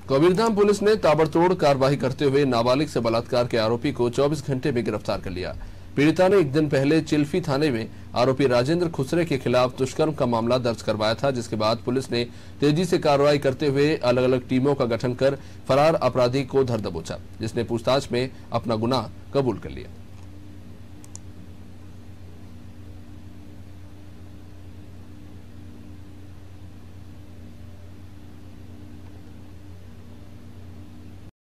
Kabirdham police ने ताबड़तोड़ कार्रवाई करते हुए नाबालिग से बलात्कार के आरोपी को 24 घंटे में गिरफ्तार कर लिया। पीड़िता ने एक दिन पहले चिल्फी थाने में आरोपी राजेंद्र खुसरे के खिलाफ दुष्कर्म का मामला दर्ज करवाया था, जिसके बाद पुलिस ने तेजी से कार्रवाई करते हुए अलग अलग टीमों का गठन कर फरार अपराधी को धर दबोचा, जिसने पूछताछ में अपना गुनाह कबूल कर लिया।